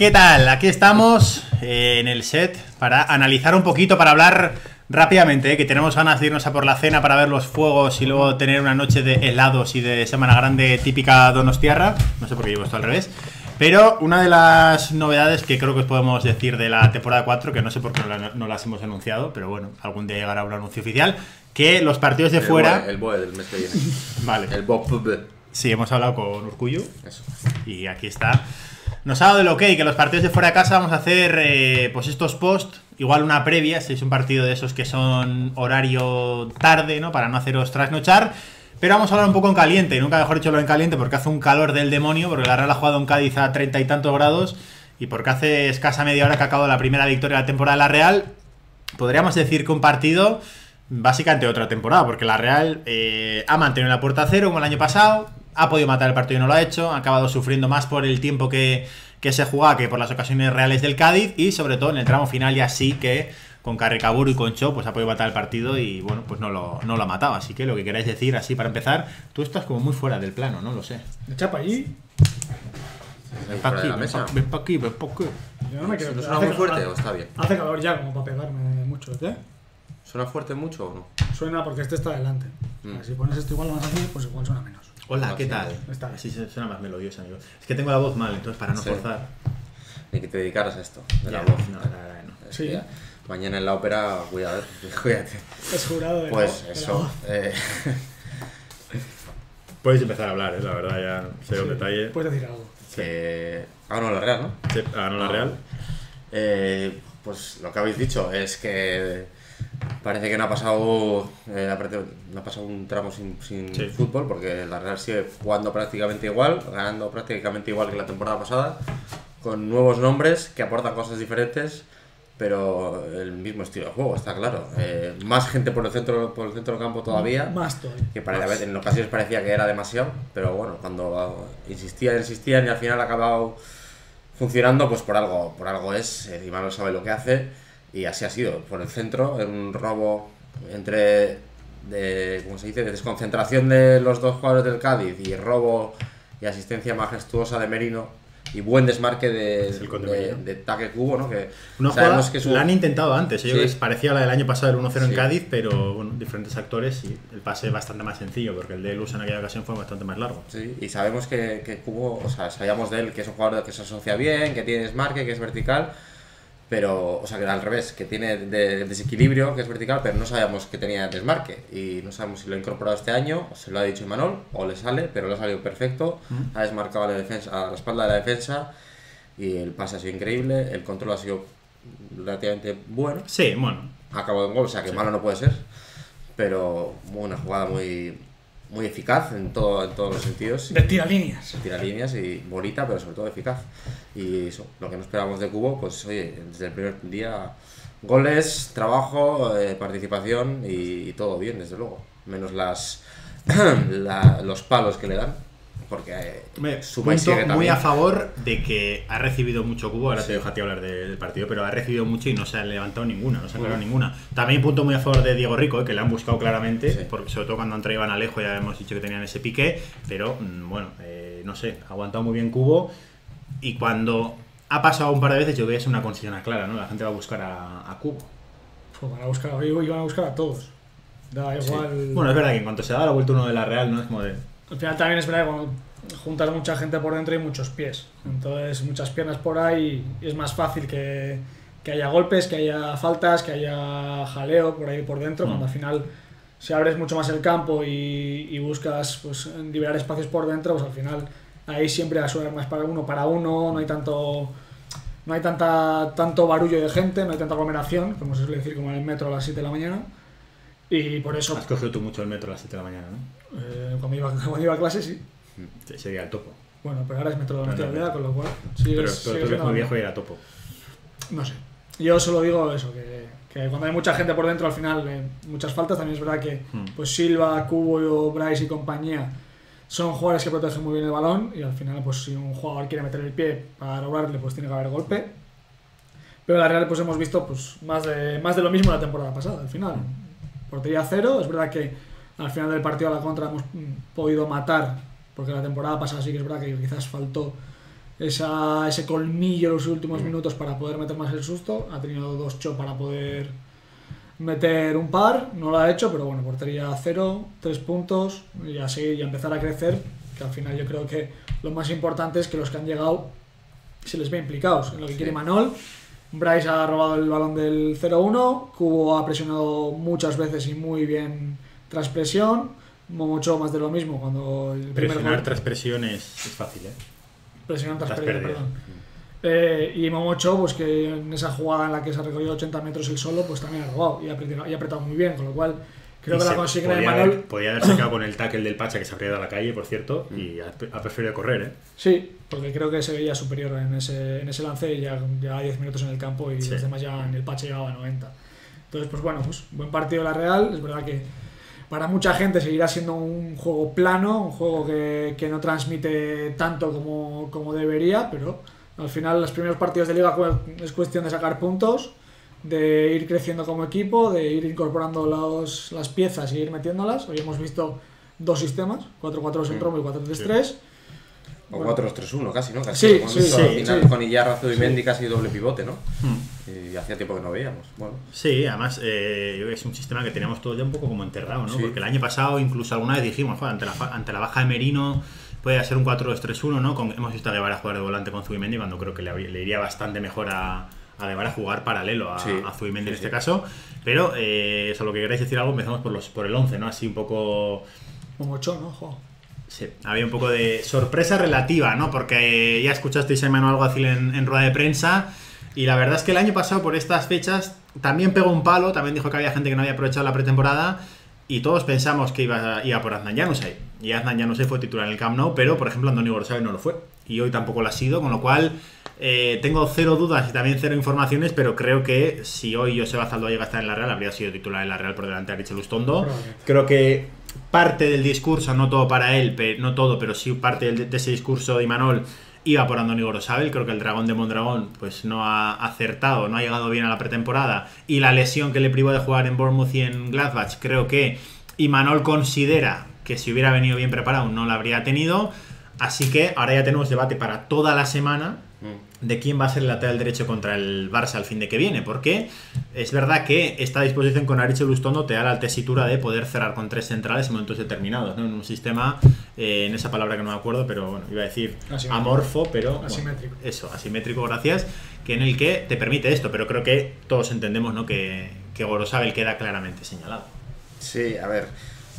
¿Qué tal? Aquí estamos en el set para analizar un poquito, para hablar rápidamente, que tenemos ganas de irnos a por la cena para ver los fuegos y luego tener una noche de helados y de Semana Grande típica donostiarra. No sé por qué llevo esto al revés. Pero una de las novedades que creo que os podemos decir de la temporada 4, que no sé por qué no las hemos anunciado, pero bueno, algún día llegará un anuncio oficial, que los partidos de fuera... El BOE del mes que viene. Vale. El BOE. Sí, hemos hablado con Urkullu. Eso. Y aquí está. Nos ha dado el ok, que los partidos de fuera de casa vamos a hacer pues estos post, igual una previa, si es un partido de esos que son horario tarde, ¿no? Para no haceros trasnochar. Pero vamos a hablar un poco en caliente, y nunca mejor dicho lo en caliente, porque hace un calor del demonio, porque la Real ha jugado en Cádiz a 30 y tantos grados, y porque hace escasa media hora que ha acabado la primera victoria de la temporada de la Real. Podríamos decir que un partido básicamente de otra temporada, porque la Real ha mantenido la puerta a cero como el año pasado, ha podido matar el partido y no lo ha hecho, ha acabado sufriendo más por el tiempo que se jugaba que por las ocasiones reales del Cádiz, y sobre todo en el tramo final ya sí que con Carricaburu y con Cho pues ha podido matar el partido y bueno, pues no lo ha matado. Así que lo que queráis decir así para empezar, tú estás como muy fuera del plano, no lo sé. ¿De chapa allí? Ven pa' aquí, ven pa' aquí. Yo no me quiero. ¿No suena muy fuerte o está bien? Hace calor ya como para pegarme mucho, ¿eh? ¿Suena fuerte mucho o no? Suena porque este está delante. Si pones esto igual más así, pues igual suena menos. Hola, ¿qué tal? Está bien. Así suena más melodioso, amigo. Es que tengo la voz mal, entonces para no forzar. Ni que te dedicaras a esto, de la Ya, voz. no, la verdad no. Sí. Ya. Mañana en la ópera, cuídate. Es jurado de Pues la eso. voz. Podéis empezar a hablar, la verdad, ya sé un detalle. Puedes decir algo. No, la Real, ¿no? Sí, ganó la Real. Pues lo que habéis dicho es que parece que no ha pasado un tramo sin Sí. fútbol, porque la Real sigue jugando prácticamente igual, ganando prácticamente igual que la temporada pasada, con nuevos nombres que aportan cosas diferentes, pero el mismo estilo de juego, está claro. Más gente por el centro del campo todavía, Más todavía. que en ocasiones parecía que era demasiado, pero bueno, cuando insistían y al final ha acabado funcionando, pues por algo es. Imanol sabe lo que hace y así ha sido. Por el centro, en un robo ¿cómo se dice? De desconcentración de los dos jugadores del Cádiz, y robo y asistencia majestuosa de Merino y buen desmarque de Taque Cubo, ¿no? Que una sabemos jugada que la han intentado antes. Yo creo que parecía la del año pasado, el 1-0 en Sí. Cádiz, pero bueno, diferentes actores y el pase es bastante más sencillo, porque el de Luz en aquella ocasión fue bastante más largo. Sí, y sabemos que Cubo, o sea, sabíamos de él que es un jugador que se asocia bien, que tiene desmarque, que es vertical, pero, o sea, que al revés, que tiene desequilibrio, que es vertical, pero no sabíamos que tenía desmarque, y no sabemos si lo ha incorporado este año, o se lo ha dicho Imanol, o le sale, pero le ha salido perfecto, ha desmarcado a la espalda de la defensa, y el pase ha sido increíble, el control ha sido relativamente bueno, Sí, bueno. ha acabado en gol, o sea que malo no puede ser, pero una jugada muy eficaz en todos los sentidos. De tiralíneas. Tira líneas y bonita, pero sobre todo eficaz. Y eso, lo que no esperábamos de Cubo, pues oye, desde el primer día, goles, trabajo, participación y todo bien, desde luego. Menos los palos que le dan, porque suma y sigue Punto también. muy a favor de que ha recibido mucho Cubo. Ahora Sí. te dejo a ti hablar del partido, pero ha recibido mucho y no se ha levantado ninguna, no se ha aclarado ninguna. También punto muy a favor de Diego Rico, que le han buscado claramente, Sí. porque sobre todo cuando han traído a Alejo ya hemos dicho que tenían ese pique, pero bueno, no sé, ha aguantado muy bien Cubo, y cuando ha pasado un par de veces yo creo que es una consigna clara, ¿no? La gente va a buscar a Cubo. Pues van a buscar a todos. Da igual. Bueno, es verdad que en cuanto se da la vuelta uno de la Real, ¿no? Es como de... Al final también es verdad que cuando juntas mucha gente por dentro hay muchos pies. Entonces muchas piernas por ahí y es más fácil que haya golpes, que haya faltas, que haya jaleo por ahí por dentro. Cuando al final si abres mucho más el campo y buscas pues liberar espacios por dentro, pues al final ahí siempre va a suele más para uno, no hay tanto barullo de gente, no hay tanta aglomeración, como se suele decir, como en el metro a las 7 de la mañana. Y por eso, Has cogido tú mucho el metro a las 7 de la mañana, ¿no? cuando iba a clase sí. Sería el topo. Bueno, pero ahora es metro de No, nuestra no, aldea, con lo cual Pero tú eres muy viejo y era topo. No sé. Yo solo digo eso, que cuando hay mucha gente por dentro, al final, muchas faltas. También es verdad que pues Silva, Cubo, Bryce y compañía son jugadores que protegen muy bien el balón, y al final, pues si un jugador quiere meter el pie para robarle, pues tiene que haber golpe. Pero en la Real pues hemos visto pues más de lo mismo la temporada pasada, al final. Portería cero, es verdad que al final del partido a la contra hemos podido matar, porque la temporada pasada sí que es verdad que quizás faltó ese colmillo en los últimos minutos para poder meter más el susto. Ha tenido 2 chop para poder meter un par, no lo ha hecho, pero bueno, portería 0, 3 puntos y así y empezar a crecer, que al final yo creo que lo más importante es que los que han llegado se les ve implicados en lo que quiere Imanol. Bryce ha robado el balón del 0-1, Cubo ha presionado muchas veces y muy bien tras presión, Momocho más de lo mismo cuando el presionar tras presión es fácil, presionar tras presión, perdón. Y Momocho, pues que en esa jugada en la que se ha recorrido 80 metros el solo, pues también ha robado y ha apretado muy bien, con lo cual creo que la consigna de Imanol... Podía haberse quedado con el tackle del Pacha que se habría ido a la calle, por cierto, y ha preferido correr, Sí, porque creo que se veía superior en ese lance y ya 10 minutos en el campo y los demás ya en el Pacha llegaba a 90. Entonces, pues bueno, pues buen partido de la Real. Es verdad que para mucha gente seguirá siendo un juego plano, un juego que no transmite tanto como debería, pero al final los primeros partidos de liga es cuestión de sacar puntos, de ir creciendo como equipo, de ir incorporando las piezas y ir metiéndolas. Hoy hemos visto 2 sistemas, 4-4-2 en Romo y 4-3-3. O 4-2-3-1 casi, ¿no? Casi, al final con Iyarra, Zubimendi casi doble pivote, ¿no? Y hacía tiempo que no veíamos. Bueno. Sí, además yo creo que es un sistema que teníamos todo ya un poco como enterrado, ¿no? Porque el año pasado incluso alguna vez dijimos, joder, ante la baja de Merino puede ser un 4-2-3-1, ¿no? Hemos visto a Guevara jugar de volante con Zubimendi cuando creo que le iría bastante mejor a Guevara jugar paralelo a Zubimendi en este caso. Pero, eso, lo que queráis decir algo, empezamos por el 11, ¿no? Así un poco... Momocho, ¿no? Ojo. Sí, había un poco de sorpresa relativa, ¿no? Porque ya escuchasteis a Imanol Alguacil en rueda de prensa y la verdad es que el año pasado por estas fechas también pegó un palo, también dijo que había gente que no había aprovechado la pretemporada y todos pensamos que iba por Adnan Januzaj. Y Adnan Januzaj fue titular en el Camp Nou, pero por ejemplo Andoni Gorosabel no lo fue y hoy tampoco lo ha sido, con lo cual tengo 0 dudas y también 0 informaciones, pero creo que si hoy Joseba Zaldoa llega a estar en la Real habría sido titular en la Real por delante de Aritz Lustondo. Creo que parte del discurso, no todo para él, no todo, pero sí parte de ese discurso de Imanol iba por Andoni Gorosabel. Creo que el Dragón de Mondragón pues no ha acertado, no ha llegado bien a la pretemporada y la lesión que le privó de jugar en Bournemouth y en Gladbach, creo que Imanol considera que si hubiera venido bien preparado no la habría tenido. Así que ahora ya tenemos debate para toda la semana de quién va a ser el lateral derecho contra el Barça al fin de que viene, porque es verdad que esta disposición con Aritz Lustondo te da la tesitura de poder cerrar con 3 centrales en momentos determinados, ¿no? En un sistema, en esa palabra que no me acuerdo, pero bueno, iba a decir asimétrico. Amorfo, pero asimétrico. Bueno, eso, asimétrico, gracias, que en el que te permite esto, pero creo que todos entendemos, ¿no? que Gorosabel queda claramente señalado. Sí, a ver,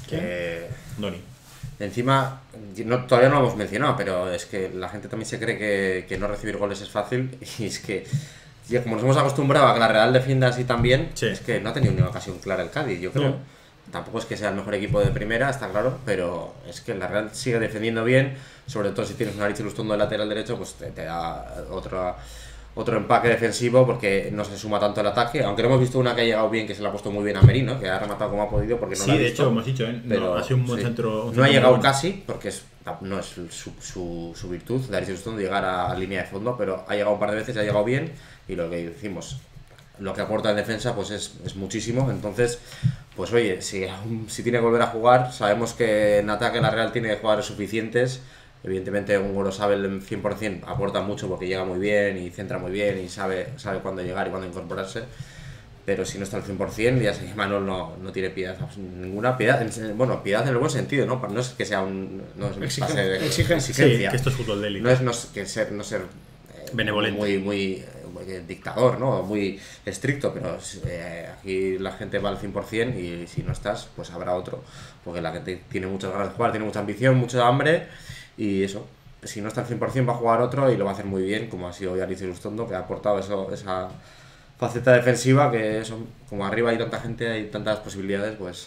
Doni. Encima, todavía no lo hemos mencionado, pero es que la gente también se cree que no recibir goles es fácil y es que, ya como nos hemos acostumbrado a que la Real defienda así también, es que no ha tenido ni una ocasión clara el Cádiz, yo creo. Tampoco es que sea el mejor equipo de primera, está claro, pero es que la Real sigue defendiendo bien, sobre todo si tienes un Aritz Lustondo de lateral derecho, pues te da otro empaque defensivo porque no se suma tanto el ataque, aunque no hemos visto una que ha llegado bien, que se le ha puesto muy bien a Merino, que ha rematado como ha podido porque no la ha visto. Sí, de hecho, hemos dicho, pero ha sido un buen centro. No ha llegado casi, porque no es su virtud de Aritz Lustondo llegar a línea de fondo, pero ha llegado un par de veces, ha llegado bien, y lo que decimos, lo que aporta en defensa pues es muchísimo. Entonces, pues oye, si tiene que volver a jugar, sabemos que en ataque la Real tiene jugadores suficientes. Evidentemente un Gorosabel en 100% aporta mucho porque llega muy bien y centra muy bien y sabe cuándo llegar y cuándo incorporarse, pero si no está al 100% ya sé que Imanol no tiene piedad, ninguna piedad, piedad en el buen sentido, no es que sea no es base de exigencia, sí, que esto es fútbol de élite. No es que no ser benevolente, muy dictador, ¿no? Muy estricto, pero aquí la gente va al 100% y si no estás, pues habrá otro, porque la gente tiene muchas ganas de jugar, tiene mucha ambición, mucha hambre. Y eso, si no está al 100% va a jugar otro y lo va a hacer muy bien, como ha sido hoy Aritz Lustondo, que ha aportado esa faceta defensiva, que eso, como arriba hay tanta gente, hay tantas posibilidades, pues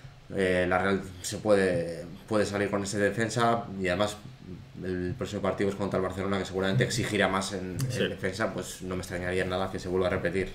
la Real puede salir con esa defensa. Y además el próximo partido es contra el Barcelona, que seguramente exigirá más en defensa, pues no me extrañaría nada que se vuelva a repetir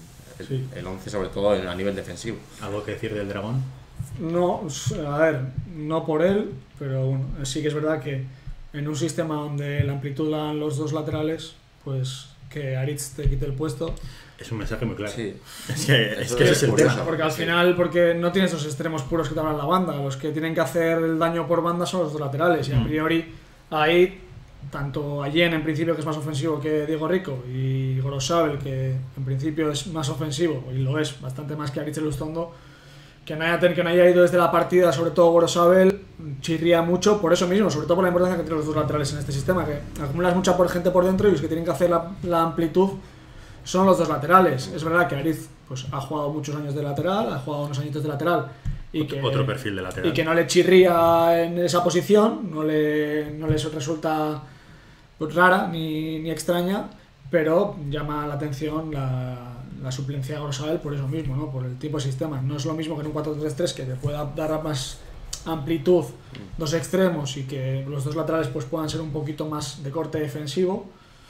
el 11, sobre todo a nivel defensivo. ¿Algo que decir del Dragón? No, a ver, no por él, pero bueno, sí que es verdad que en un sistema donde la amplitud la dan los 2 laterales, pues que Aritz te quite el puesto. Es un mensaje muy claro. Sí. Es que ese es el tema. Porque al final, porque no tienes los extremos puros que te abran la banda, los que tienen que hacer el daño por banda son los 2 laterales, y a priori ahí tanto Allen en principio, que es más ofensivo que Diego Rico, y Gorosabel, que en principio es más ofensivo, y lo es bastante más que Aritz Elustondo, que no haya ido desde la partida, sobre todo Gorosabel, chirría mucho por eso mismo, sobre todo por la importancia que tienen los dos laterales en este sistema, que acumulas mucha gente por dentro y los que tienen que hacer la amplitud son los dos laterales. Es verdad que Aritz pues, ha jugado muchos años de lateral, ha jugado unos añitos de lateral, y que, otro perfil de lateral. Y que no le chirría en esa posición, no les resulta pues, rara ni extraña, pero llama la atención la suplencia de Gorosabel por eso mismo, ¿no? Por el tipo de sistema. No es lo mismo que en un 4-3-3 que te pueda dar más amplitud, dos extremos, y que los dos laterales pues, puedan ser un poquito más de corte defensivo.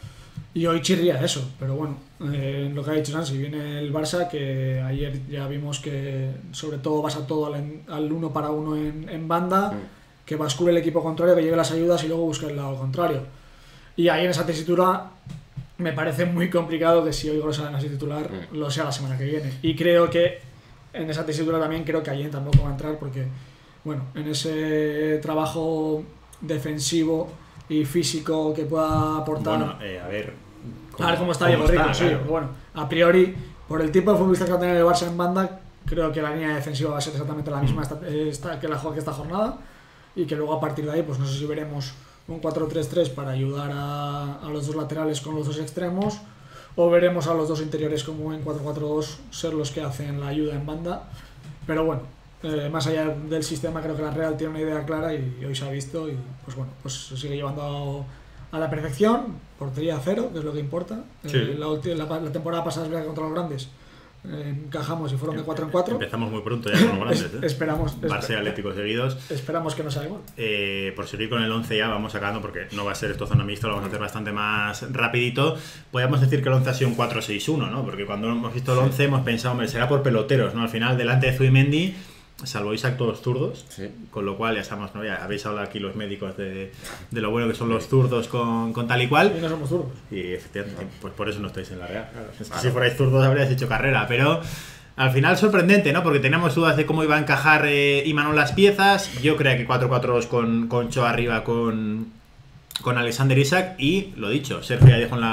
Y hoy chirría eso, pero bueno, lo que ha dicho Nancy, viene el Barça, que ayer ya vimos que sobre todo basa todo al 1 para 1 en banda, que bascule el equipo contrario, que lleve las ayudas y luego busque el lado contrario. Y ahí en esa tesitura me parece muy complicado que si hoy Gorosabel no es titular, lo sea la semana que viene. Y creo que en esa tesitura también creo que Allen tampoco va a entrar, porque bueno, en ese trabajo defensivo y físico que pueda aportar. Bueno, a ver cómo está Diego Rico, sí. Claro. Bueno, a priori, por el tipo de futbolista que va a tener el Barça en banda, creo que la línea defensiva va a ser exactamente la misma que esta jornada, y que luego a partir de ahí, pues no sé si veremos un 4-3-3 para ayudar a los dos laterales con los dos extremos, o veremos a los dos interiores como en 4-4-2 ser los que hacen la ayuda en banda. Pero bueno, más allá del sistema, creo que la Real tiene una idea clara y hoy se ha visto, y pues bueno, pues se sigue llevando a la perfección. Portería 0, que es lo que importa. Sí. La temporada pasada es verdad que contra los grandes encajamos y fueron de 4 en 4. Empezamos muy pronto ya con los grandes. Esperamos. Barça y Atlético seguidos. Esperamos que no sea igual. Por seguir con el 11 ya, vamos sacando, porque no va a ser esto zona mixto, lo vamos a hacer bastante más rapidito. Podríamos decir que el 11 ha sido un 4-6-1, ¿no? Porque cuando hemos visto el 11 hemos pensado, hombre, será por peloteros, ¿no? Al final, delante de Zubimendi, salvo Isaac, todos zurdos, Sí. con lo cual ya estamos, ¿no? Ya habéis hablado aquí los médicos de lo bueno que son los zurdos con tal y cual. Y no somos zurdos. Y efectivamente, pues por eso no estáis en la Real. Es que si fuerais zurdos habríais hecho carrera, pero al final sorprendente, ¿no? Porque teníamos dudas de cómo iba a encajar Imanol las piezas. Yo creía que 4-4-2 con Cho arriba, con Alexander Isak, y lo dicho, Sergio ya dijo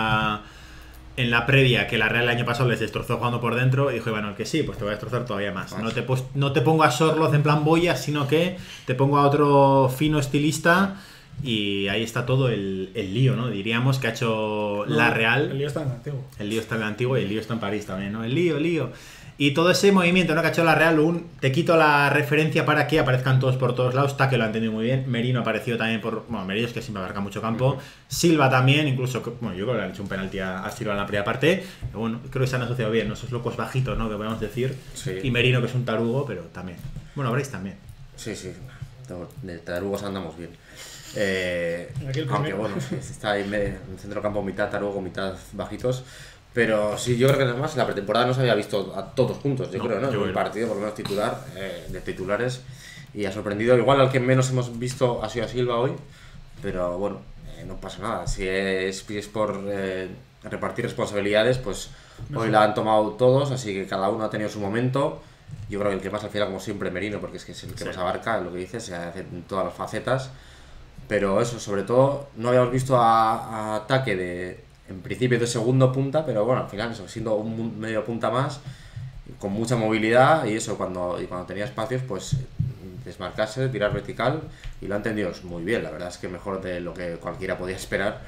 en la previa que la Real el año pasado les destrozó jugando por dentro, y dijo Imanol que sí, pues te voy a destrozar todavía más. No te pongo a Sorloz en plan boya, sino que te pongo a otro fino estilista. Y ahí está todo el lío, ¿no? Diríamos que ha hecho la Real. El lío está en el antiguo. El lío está en el antiguo y el lío está en París también, ¿no? El lío. Y todo ese movimiento, ¿no? Que ha hecho la Real, te quito la referencia para que aparezcan todos por todos lados. Taque lo ha entendido muy bien. Merino ha aparecido también Bueno, Merino es que siempre abarca mucho campo. Silva también, incluso. Bueno, yo creo que le han hecho un penalti a Silva en la primera parte. Pero bueno, creo que se han asociado bien, ¿no? Esos locos bajitos, ¿no? Que podemos decir. Sí. Y Merino, que es un tarugo, pero también. Bueno, Bryce también. Sí. De tarugos andamos bien. Aquí Aunque bueno, sí, está ahí en el centro del campo, mitad tarugo, mitad bajitos. Pero sí, yo creo que además la pretemporada no se había visto a todos juntos, yo creo, ¿no? En un partido, por lo menos titular, de titulares. Y ha sorprendido, igual al que menos hemos visto ha sido a Silva hoy. Pero bueno, no pasa nada. Si es por repartir responsabilidades, pues mejor. Hoy la han tomado todos, así que cada uno ha tenido su momento. Yo creo que el que más al final, como siempre, Merino, porque es que es el que más abarca, lo que dices, se hace en todas las facetas. Pero eso, sobre todo, no habíamos visto a ataque en principio de segundo punta, pero bueno, al final eso, siendo un medio punta más, con mucha movilidad, y eso, cuando tenía espacios, pues desmarcarse, tirar vertical, y lo ha entendido muy bien, la verdad es que mejor de lo que cualquiera podía esperar.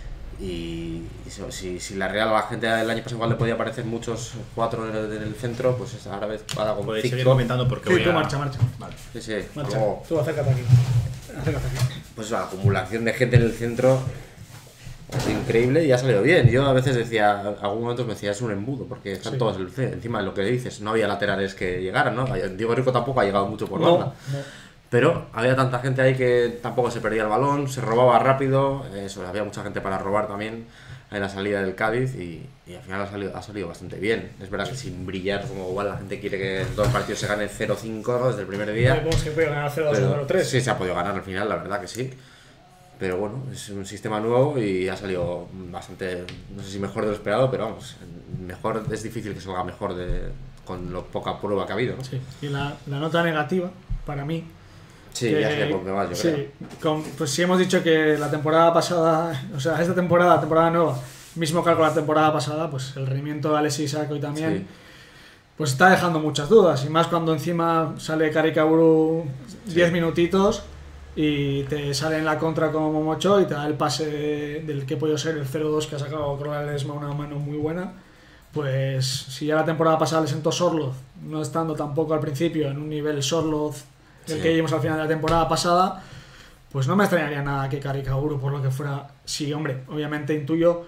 Y eso, si la Real, la gente del año pasado igual le podía parecer muchos 4 en el centro, pues ahora vez para con podéis seguir comentando porque sí, voy a... marcha. Vale. Sí, Marcha. luego, Tú acércate aquí. pues la acumulación de gente en el centro es increíble y ha salido bien. Yo a veces decía, a algún momento me decía, es un embudo, porque están todos encima de lo que dices, no había laterales que llegaran, ¿no? Diego Rico tampoco ha llegado mucho por banda. No. Pero había tanta gente ahí que tampoco se perdía el balón, se robaba rápido, eso, había mucha gente para robar también en la salida del Cádiz, y al final ha salido bastante bien. Es verdad que sin brillar, como igual la gente quiere que en todos los partidos se gane 0-5 desde el primer día. Vemos que puede ganar 0-2 o 0-3. Sí, se ha podido ganar al final, la verdad que sí. Pero bueno, es un sistema nuevo y ha salido bastante, no sé si mejor de lo esperado, pero vamos, mejor es difícil que salga mejor con lo poca prueba que ha habido, ¿no? Sí, y la nota negativa, para mí, Sí, ya sé por dónde vas, yo creo. Pues sí hemos dicho que la temporada pasada, o sea, esta temporada nueva, mismo cargo la temporada pasada, pues el rendimiento de Alexis Isaac hoy también, pues está dejando muchas dudas. Y más cuando encima sale Kari Kauru 10 minutitos y te sale en la contra como Momocho y te da el pase del que puede ser el 0-2 que ha sacado Crola Ledesma, una mano muy buena. Pues si ya la temporada pasada le sentó Sorloth, no estando tampoco al principio en un nivel Sorloth del que vimos al final de la temporada pasada, pues no me extrañaría nada que Kari Kauru, por lo que fuera, sí, hombre, obviamente intuyo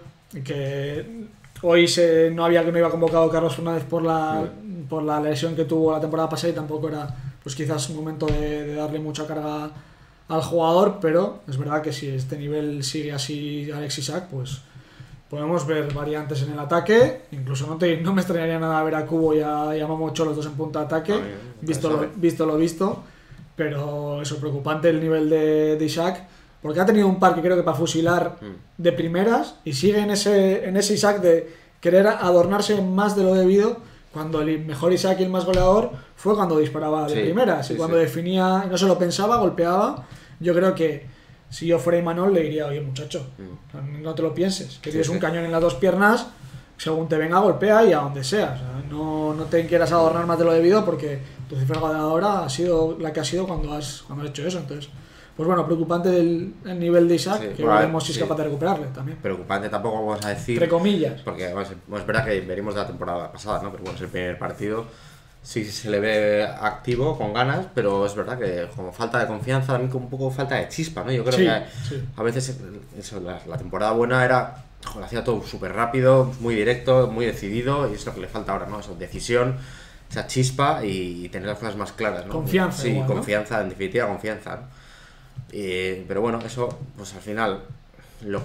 que hoy no iba convocado Carlos Fernández por la lesión que tuvo la temporada pasada y tampoco era pues quizás un momento de darle mucha carga al jugador, pero es verdad que si este nivel sigue así Alexis Isaac, pues podemos ver variantes en el ataque. Incluso no me extrañaría nada ver a Kubo y a Momocho los dos en punta de ataque, visto lo visto. Pero eso, preocupante el nivel de Isaac, porque ha tenido un par que creo que para fusilar de primeras y sigue en ese Isaac de querer adornarse más de lo debido, cuando el mejor Isaac y el más goleador fue cuando disparaba de primeras y cuando definía, no se lo pensaba, golpeaba. Yo creo que si yo fuera Imanol le diría, oye muchacho, no te lo pienses, que tienes un cañón en las dos piernas, según te venga golpea y a donde sea, o sea, no te quieras adornar más de lo debido porque tu cifra ganadora ha sido la que ha sido cuando has hecho eso. Entonces, pues bueno, preocupante el nivel de Isaac, que veremos si es capaz de recuperarle también. Preocupante tampoco vamos a decir, entre comillas, porque es verdad que venimos de la temporada pasada, ¿no? Pero bueno, es el primer partido, sí se le ve activo, con ganas, pero es verdad que como falta de confianza, también con un poco falta de chispa, ¿no? Yo creo que a veces eso, la temporada buena era, joder, hacía todo súper rápido, muy directo, muy decidido, y es lo que le falta ahora, ¿no? Eso, decisión, esa chispa y tener las cosas más claras, ¿no? Confianza. Sí, igual, confianza, ¿no? En definitiva, confianza, ¿no? Pero bueno, eso, pues al final, lo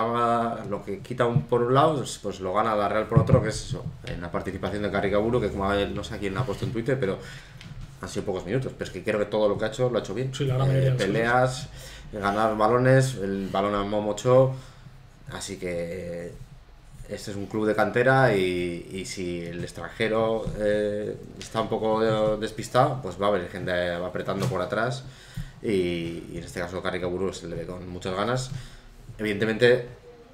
que quita por un lado, pues lo gana la Real por otro, que es eso, en la participación de Kari Kauru, que como no sé a quién la ha puesto en Twitter, pero han sido pocos minutos, pero es que creo que todo lo que ha hecho, lo ha hecho bien. Sí, la gran mayoría, peleas, ganar balones, el balón a Momocho, así que este es un club de cantera y si el extranjero está un poco despistado, pues va a haber gente apretando por atrás y en este caso Kari Kauru se le ve con muchas ganas. Evidentemente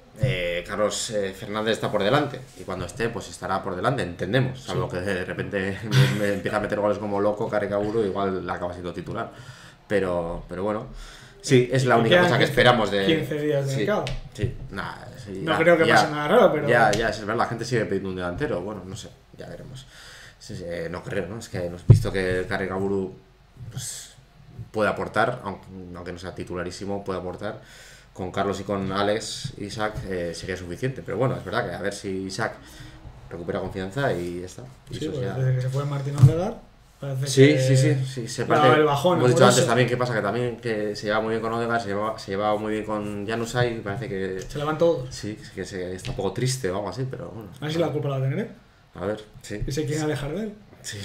Carlos Fernández está por delante y cuando esté pues estará por delante, entendemos, salvo que de repente me empieza a meter goles como loco Kari Kauru, igual la acaba siendo titular, pero bueno, sí, es la única cosa que esperamos de 15 días de mercado. Sí, nada, sí, no creo que pase nada raro, pero ya es verdad, la gente sigue pidiendo un delantero, bueno, no sé, ya veremos. No creo, ¿no? Es que hemos visto que Kari Kauru pues puede aportar, aunque no sea titularísimo, puede aportar. Con Carlos y con Alex, Isaac sería suficiente, pero bueno, es verdad que a ver si Isaac recupera confianza y ya está. Y sí, eso pues ya... desde que se fue Martín Odegaard sí, se parece. El bajón, hemos dicho antes eso. también que pasa que también que se lleva muy bien con Odegaard, se lleva muy bien con Januzaj, parece que se levan todos. Sí, que está un poco triste o algo así, pero bueno. A ver si la culpa la tendré. A ver, sí. Y se quieren alejar de él. Sí.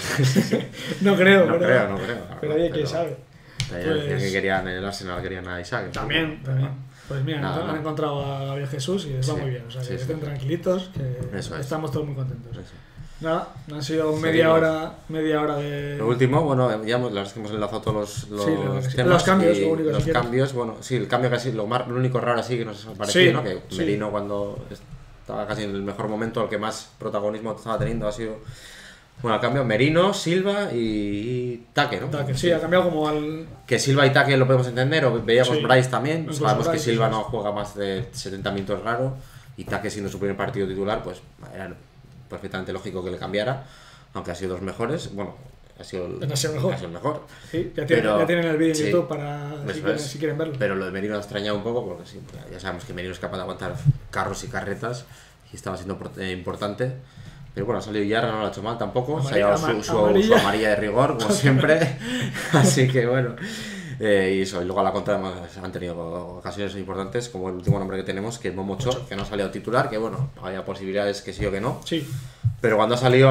No creo. Pero oye, quién sabe. Decían que querían en el Arsenal, querían a Isaac. También. Pues mira, han encontrado a Gabriel Jesús y les va muy bien. O sea, que estén tranquilitos, que estamos todos muy contentos. Nada, han sido media hora de... Lo último, bueno, ya la verdad es que hemos enlazado todos los temas. Los cambios, lo único. Los cambios, bueno, sí, el cambio casi, lo único raro así que nos ha parecido, ¿no? Que Merino cuando estaba casi en el mejor momento, el que más protagonismo estaba teniendo ha sido... Bueno, al cambio Merino, Silva y Take, ¿no? Take, sí, ha cambiado como al... Que Silva y Take lo podemos entender, o veíamos Bryce también. Incluso Sabemos Bryce, que Silva no juega más de 70 minutos raro y Take siendo su primer partido titular, pues era perfectamente lógico que le cambiara, aunque ha sido los mejores. Bueno, ha sido el mejor. Sí, ya tienen el vídeo en YouTube para si quieren verlo. Pero lo de Merino ha extrañado un poco porque sí, ya sabemos que Merino es capaz de aguantar carros y carretas y estaba siendo importante. Pero bueno, ha salido Yarra, no lo ha hecho mal tampoco. Se ha llevado su amarilla de rigor, como siempre. Así que bueno. Y eso, y luego a la contra han tenido ocasiones importantes, como el último nombre que tenemos, que es Momocho, que no ha salido titular, que bueno, había posibilidades que sí o que no. Sí. Pero cuando ha salido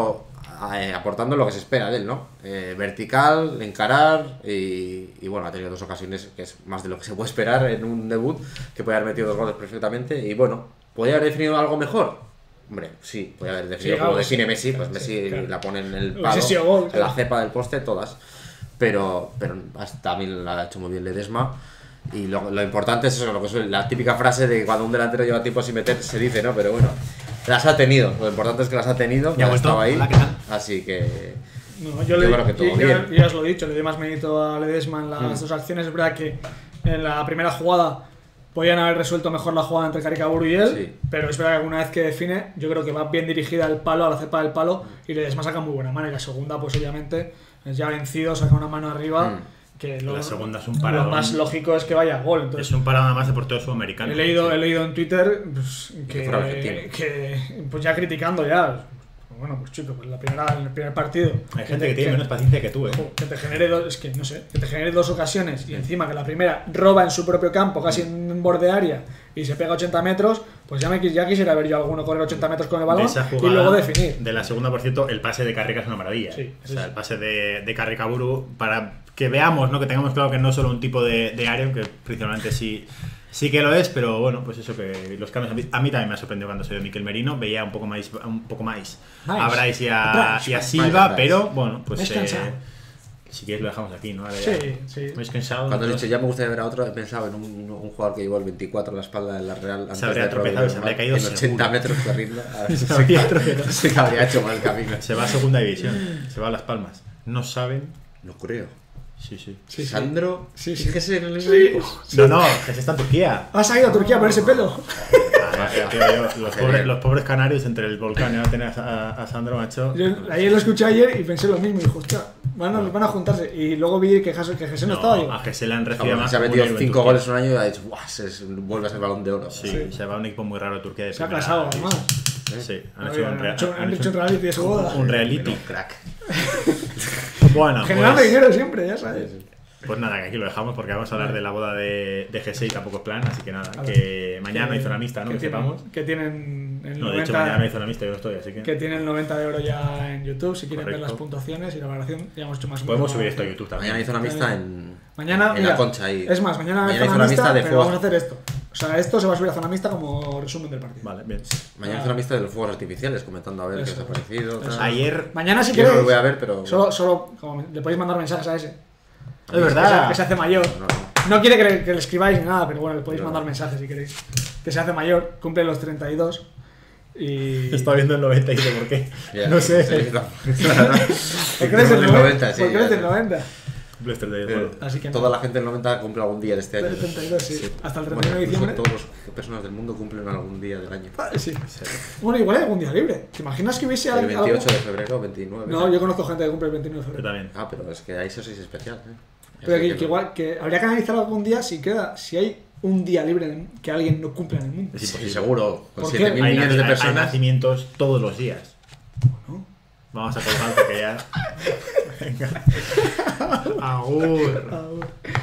aportando lo que se espera de él, ¿no? Vertical, encarar y bueno, ha tenido dos ocasiones que es más de lo que se puede esperar en un debut, que puede haber metido 2 goles perfectamente. Y bueno, ¿podría haber definido algo mejor? Hombre, sí, podría haber definido como define Messi, pues Messi claro. La pone en el palo, en la cepa del poste, todas. pero hasta a mí lo ha hecho muy bien Ledesma. Y lo importante es eso, lo que es la típica frase de cuando un delantero lleva tiempo sin meter, se dice, ¿no? Pero bueno, las ha tenido. Lo importante es que las ha tenido, Ya que ha estado ahí. Hola, ¿qué tal? Así que No, yo creo que todo bien. Ya os lo he dicho, le doy más mérito a Ledesma en las dos acciones. Es verdad que en la primera jugada podían haber resuelto mejor la jugada entre Caricaburu y él, Sí. pero es verdad que alguna vez que define, yo creo que va bien dirigida al palo, a la cepa del palo, y Ledesma saca muy buena mano. Y la segunda, pues obviamente, es ya vencido, saca una mano arriba. Que La segunda es un paradón. Lo más lógico es que vaya a gol. Entonces, Es un parado más de portero sudamericano. he leído en Twitter pues, fuera argentino. que pues ya criticando ya. Bueno, pues chico, pues el primer partido. Hay gente que tiene menos paciencia que tú, Que te genere que te genere dos ocasiones y encima que la primera roba en su propio campo, casi en un borde área, y se pega 80 metros, pues ya quisiera ver yo a alguno correr 80 metros con el balón De esa y jugada, luego definir. De la segunda, por cierto, el pase de Carrica es una maravilla. Sí, o sea, el pase de Carricaburu, para que veamos, ¿no? Que tengamos claro que no es solo un tipo de área, aunque principalmente sí que lo es, pero bueno, pues eso que los cambios a mí también me ha sorprendido cuando se dio Mikel Merino, veía un poco más a Bryce y a Silva, pero bueno, pues si quieres lo dejamos aquí, ¿no? Ahora ya Sí. me he cansado. Cuando he dicho ya me gustaría ver a otro, he pensado en un jugador que llevó el 24 en la espalda de la Real antes Se habría de tropezado y se habría caído en 80 seguro. metros corriendo. Se habría tropezado. Sí que habría hecho mal el camino. Se va a segunda división, se va a Las Palmas. No saben. No creo. Sí. Sandro, Sí. fíjese en el Sí. No, que se está en Turquía. ¿Has ido a Turquía por ese pelo? Los pobres canarios entre el volcán y ahora tener a Sandro, macho. Yo ayer lo escuché ayer y pensé lo mismo y dijo, hostia, van a juntarse. Y luego vi que Jesús no estaba ahí. A Jesús le han recibido más. Se ha como metido un héroe en 5 Turquía. goles en un año y ha dicho, ¡buah! Vuelve a ser balón de oro. Sí, se va a un equipo muy raro de Turquía. De Se ha primera casado, división. además. Sí, Han hecho un reality de su boda. un reality. Crack. Bueno, Generando pues, dinero siempre, ya sabes. pues nada, que aquí lo dejamos porque vamos a hablar de la boda de G6 y tampoco es plan, así que nada, A ver, que mañana hizo la mixta, ¿no? Que sepamos. Que tienen el No, de hecho 90, mañana hizo la mixta y yo no estoy, así que que tienen 90 de oro ya en YouTube, si quieren ver Correcto. las puntuaciones y la valoración, ya hemos hecho más. podemos subir esto a YouTube también. Mañana hizo una mixta en Mañana, en mira, la Concha ahí. Es más, mañana hizo zona una mixta de pero fuegos. vamos a hacer esto. O sea, esto se va a subir a zona mixta como resumen del partido. Vale, bien. Mañana hizo una mixta de los fuegos artificiales, comentando a ver qué Eso. os ha parecido. tal. Ayer, Mañana si Yo no queréis. lo voy a ver, pero Solo como le podéis mandar mensajes a ese. es verdad. Que se hace mayor. no. No quiere que le escribáis ni nada, pero bueno, le podéis No. mandar mensajes si queréis. Que se hace mayor, cumple los 32 y... Está viendo el 90 y dice por qué. Ya, No sé. sí, no. ¿Por qué eres del 90? Sí, ¿Por qué eres ya. del 90? Cumple este de juego. Así que no. Toda la gente del 90 cumple algún día de este año. Del 32, sí. Hasta el 31 Bueno, de incluso diciembre. todas las personas del mundo cumplen algún día del año. Sí. Bueno, igual hay algún día libre. ¿Te imaginas que hubiese El algo? 28 de febrero, 29. No, yo conozco gente que cumple el 29 de Yo febrero. también. Ah, pero es que ahí eso sí es especial. Pero Así que igual que habría que analizar algún día si hay un día libre que alguien no cumple en el mundo. Es Sí, imposible. seguro. Con ¿Por 7.000 qué? millones de Hay personas. nacimientos todos los días. ¿No? Vamos a colgar porque ya. Venga. Agur.